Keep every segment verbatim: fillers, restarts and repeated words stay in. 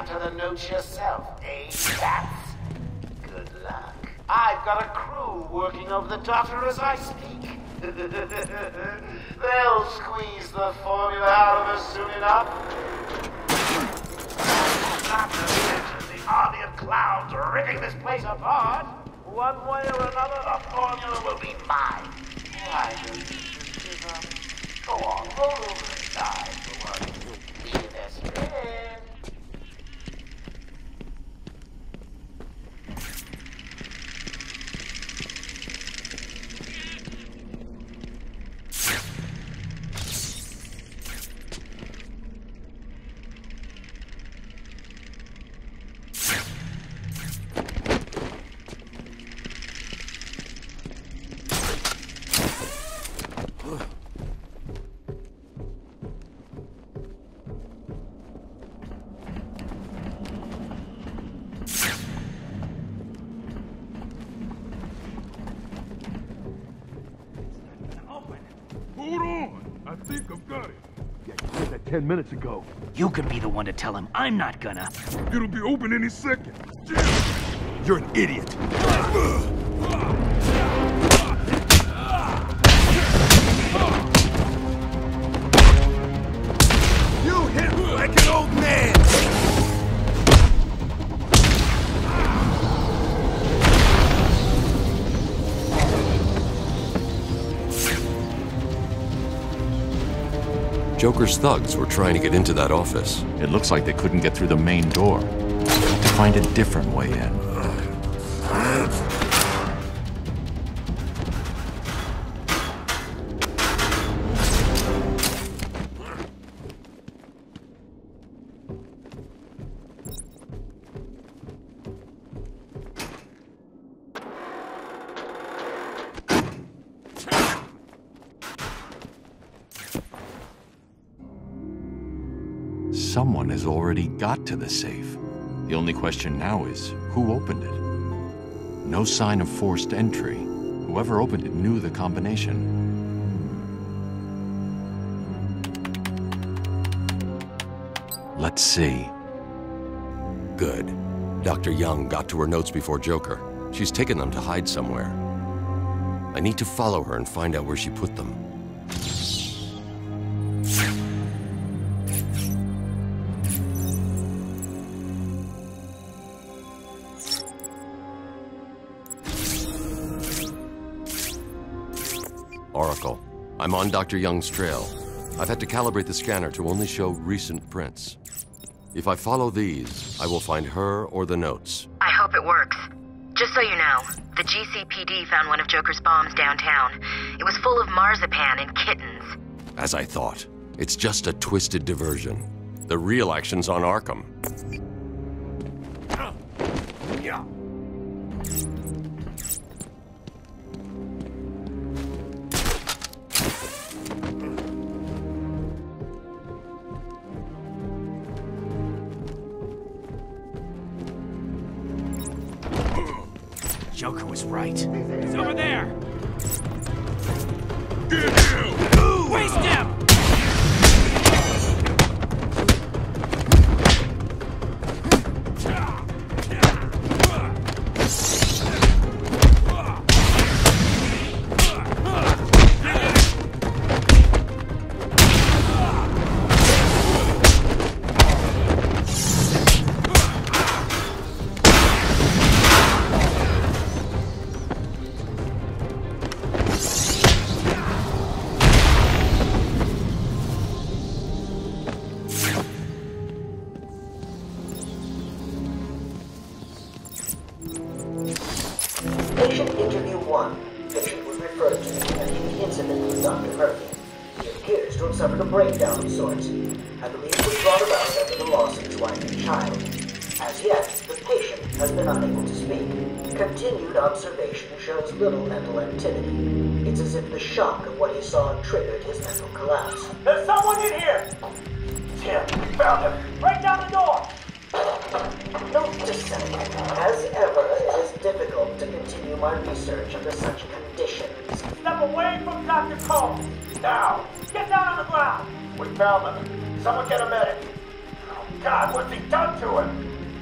decipher the notes yourself, eh, bats? Good luck. I've got a crew working over the doctor as I speak. They'll squeeze the formula out of us soon enough. Not to mention the army of clowns ripping this place apart. One way or another, the formula will be mine. Why don't you just give up? Go on, roll over and die for one. Be your best friend. Hold on! I think I've got it. Yeah, you did that ten minutes ago. You can be the one to tell him. I'm not gonna. It'll be open any second. You're an idiot. You hit me like an old man! Joker's thugs were trying to get into that office. It looks like they couldn't get through the main door. Have to find a different way in. Someone has already got to the safe. The only question now is, who opened it? No sign of forced entry. Whoever opened it knew the combination. Let's see. Good. Doctor Young got to her notes before Joker. She's taken them to hide somewhere. I need to follow her and find out where she put them. Oracle, I'm on Doctor Young's trail. I've had to calibrate the scanner to only show recent prints. If I follow these, I will find her or the notes. I hope it works. Just so you know, the G C P D found one of Joker's bombs downtown. It was full of marzipan and kittens. As I thought. It's just a twisted diversion. The real action's on Arkham. Joker was right. He's over there! Get him! Waste him! Patient interview one. Patient was referred to in connection with the incident with Doctor Murphy. He appears to have suffered a breakdown of sorts. I believe it was brought about after the loss of his wife and child. As yet, the patient has been unable to speak. Continued observation shows little mental activity. It's as if the shock of what he saw triggered his mental collapse. There's someone in here! It's him. We found him. Break down the door! Note to self, as ever, it is difficult to continue my research under such conditions. Step away from Doctor Combs! Now! Get down on the ground! We found them. Someone get a medic. God, what's he done to him?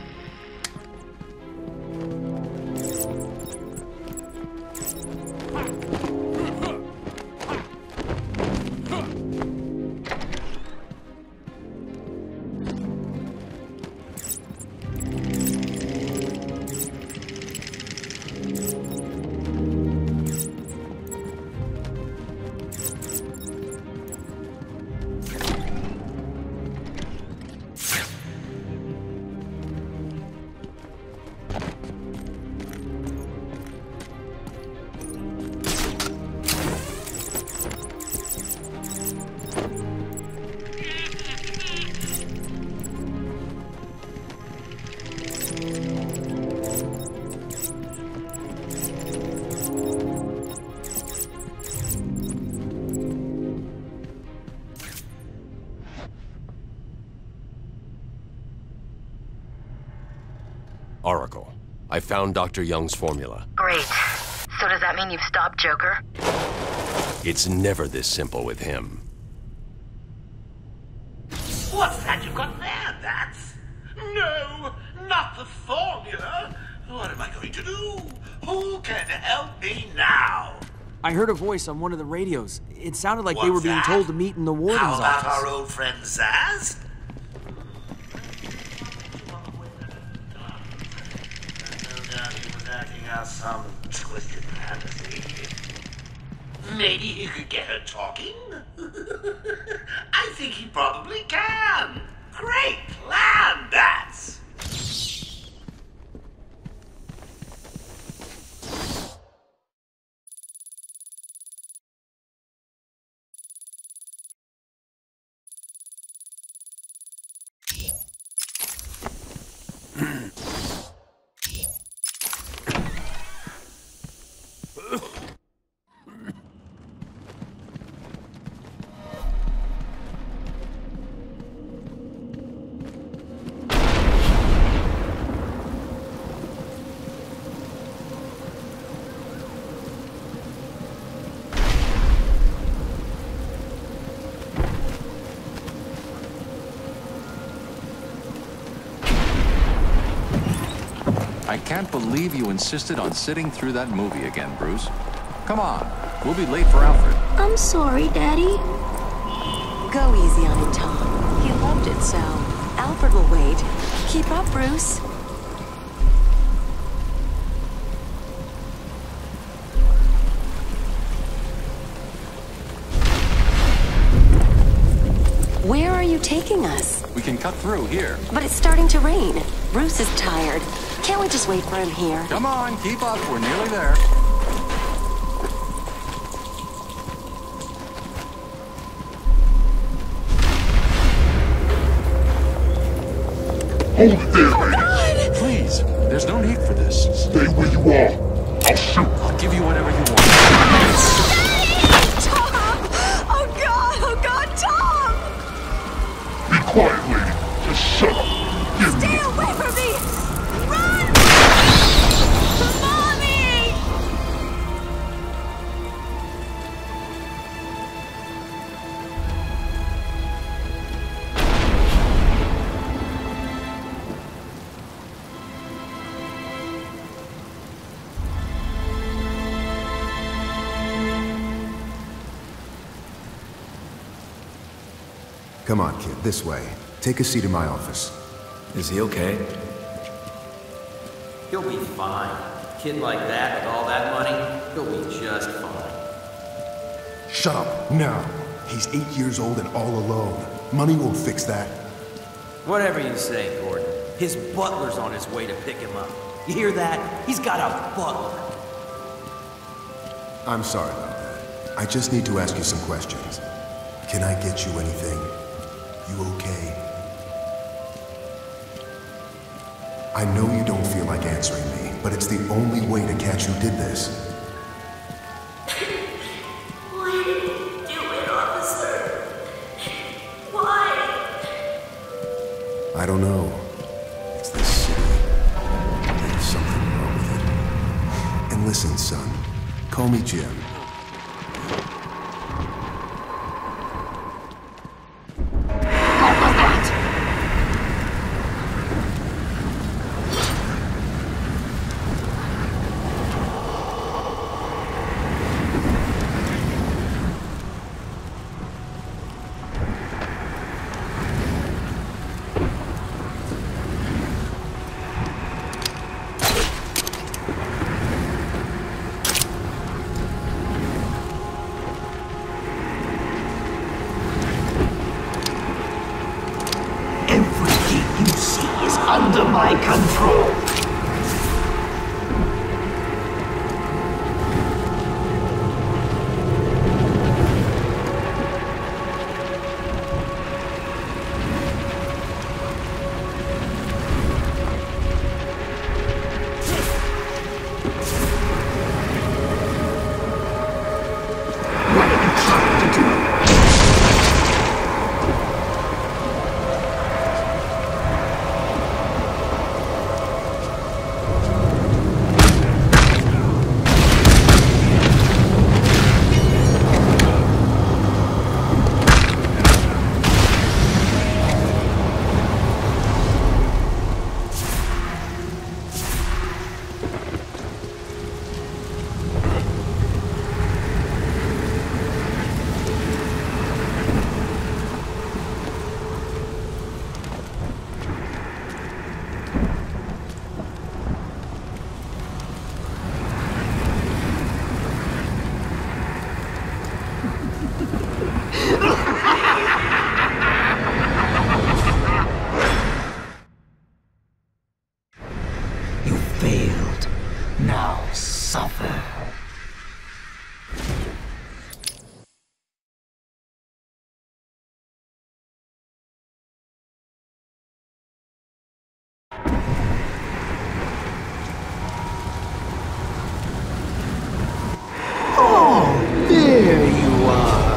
Oracle, I found Doctor Young's formula. Great. So does that mean you've stopped Joker? It's never this simple with him. What's that you've got there, Bats? No, not the formula. What am I going to do? Who can help me now? I heard a voice on one of the radios. It sounded like What's they were being that? told to meet in the warden's How about office. our old friend Zaz? No doubt he was acting out some twisted fantasy. Maybe he could get her talking? I think he probably can. Great plan, Bats! I can't believe you insisted on sitting through that movie again, Bruce. Come on, we'll be late for Alfred. I'm sorry, Daddy. Go easy on him, Tom. He loved it so. Alfred will wait. Keep up, Bruce. Where are you taking us? We can cut through here. But it's starting to rain. Bruce is tired. Can't we just wait for him here? Come on, keep up. We're nearly there. Hold it there, oh, God! Please, there's no need for this. Stay where you are. I'll shoot. I'll give you whatever you want. Tom! Oh, God! Oh, God, Tom! Be quiet, lady. Just shut up. Give Stay me. away from me! Run! Mommy! Come on, kid, this way. Take a seat in my office. Is he okay? He'll be fine. A kid like that with all that money, he'll be just fine. Shut up, now. He's eight years old and all alone. Money won't fix that. Whatever you say, Gordon. His butler's on his way to pick him up. You hear that? He's got a butler. I'm sorry about that. I just need to ask you some questions. Can I get you anything? You okay? I know you don't feel like answering me, but it's the only way to catch who did this. Why did you do it, officer? Why? I don't know. It's this city. There's something wrong with it. And listen, son. Call me Jim. suffer. Oh, there you are.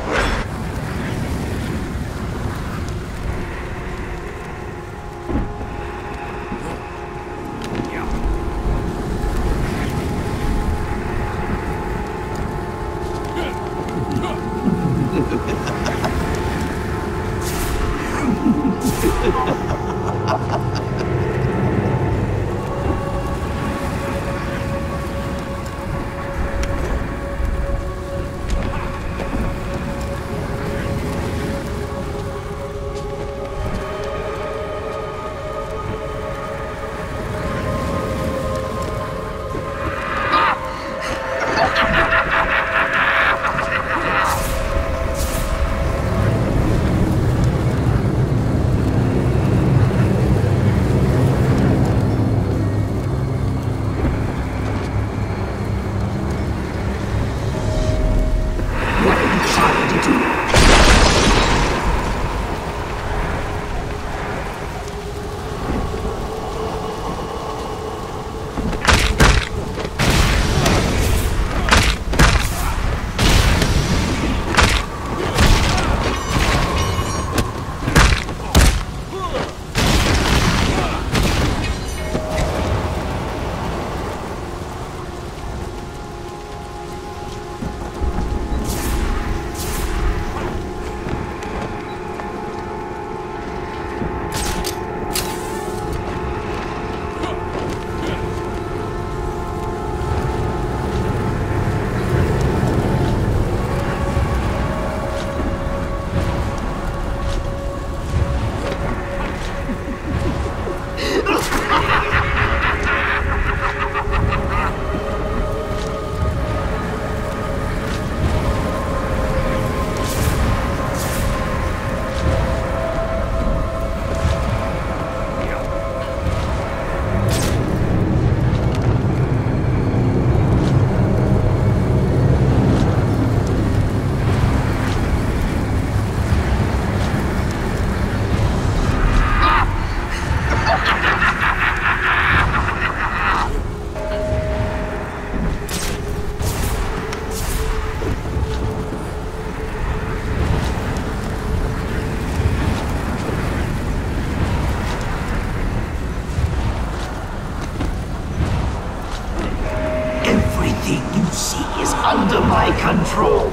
Under my control.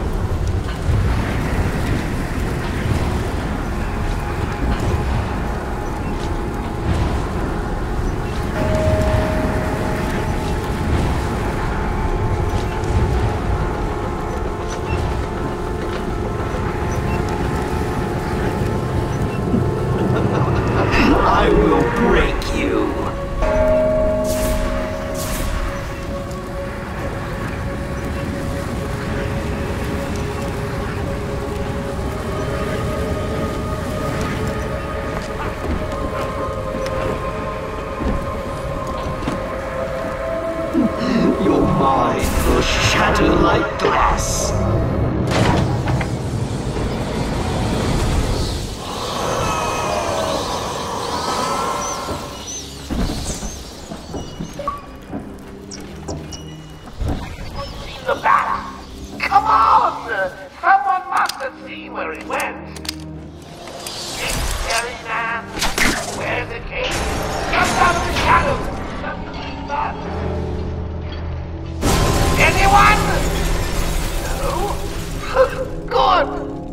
I will break you. Your mind will shatter like glass. The bat! Come on! Someone must have seen where he went. Big scary man, where's the king? Jump out of the shadows! Anyone? No? Good!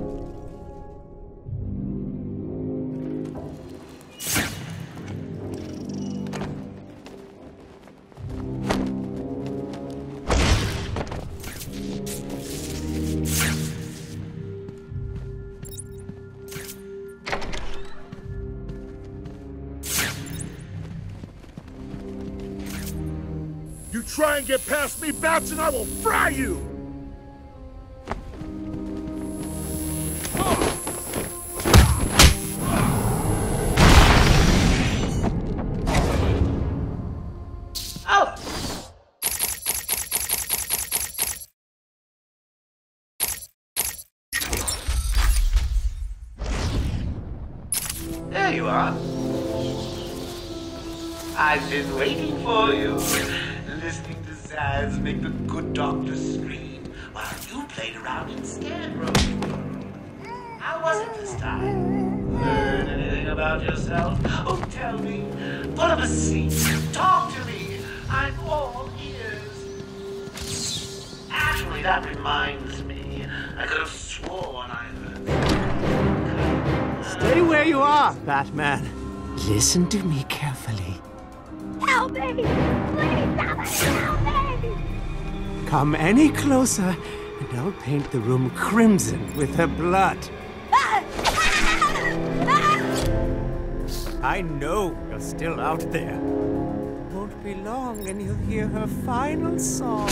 You try and get past me, Bats, and I will fry you! There you are. I've been waiting for you, listening to Zaz make the good doctor scream while you played around in Scarecrow. How was it this time? Heard anything about yourself? Oh, tell me. Put up a seat. Talk to me. I'm all ears. Actually, that reminds me. I could have sworn I heard. Stay where you are, Batman. Listen to me carefully. Help me! Please, somebody help me! Come any closer, and I'll paint the room crimson with her blood. I know you're still out there. Won't be long and you'll hear her final song.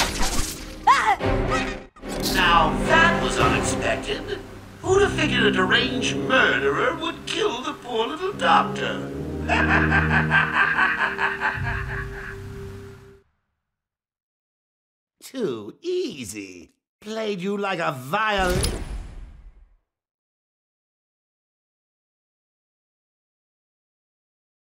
Now that was unexpected. Who'd have figured a deranged murderer would kill the poor little doctor? Too easy. Played you like a violin.